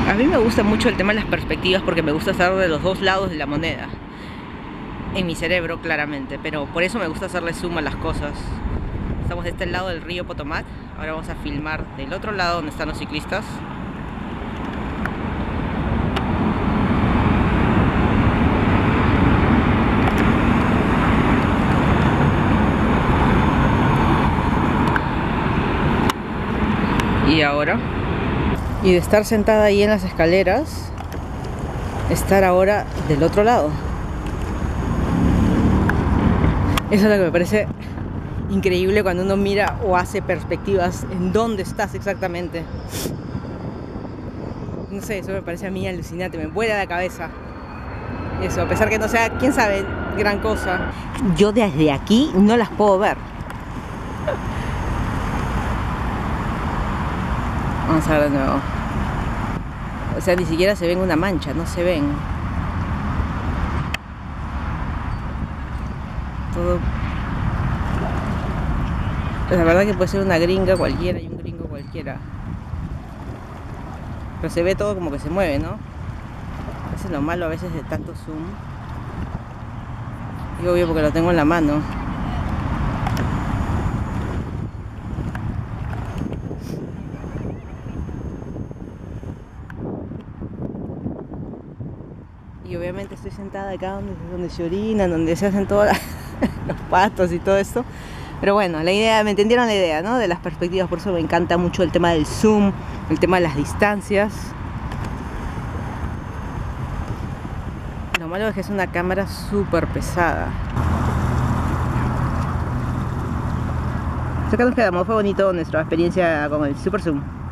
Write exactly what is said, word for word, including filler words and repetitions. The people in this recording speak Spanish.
A mí me gusta mucho el tema de las perspectivas porque me gusta estar de los dos lados de la moneda. En mi cerebro, claramente, pero por eso me gusta hacerle zoom a las cosas. Estamos de este lado del río Potomac. Ahora vamos a filmar del otro lado donde están los ciclistas. Y ahora, y de estar sentada ahí en las escaleras, estar ahora del otro lado. Eso es lo que me parece increíble cuando uno mira o hace perspectivas en dónde estás exactamente. No sé, eso me parece a mí alucinante, me vuela la cabeza. Eso, a pesar que no sea, quién sabe, gran cosa. Yo desde aquí no las puedo ver. Vamos a ver de nuevo. O sea, ni siquiera se ven una mancha, no se ven. Todo. Pues la verdad que puede ser una gringa cualquiera y un gringo cualquiera. Pero se ve todo como que se mueve, ¿no? Eso es lo malo a veces de tanto zoom. Y obvio porque lo tengo en la mano. Y obviamente estoy sentada acá donde, donde se orinan, donde se hacen todos los patos y todo esto. Pero bueno, la idea, me entendieron la idea, ¿no? De las perspectivas, por eso me encanta mucho el tema del zoom, el tema de las distancias. Lo malo es que es una cámara súper pesada. Acá nos quedamos, fue bonito nuestra experiencia con el Super Zoom.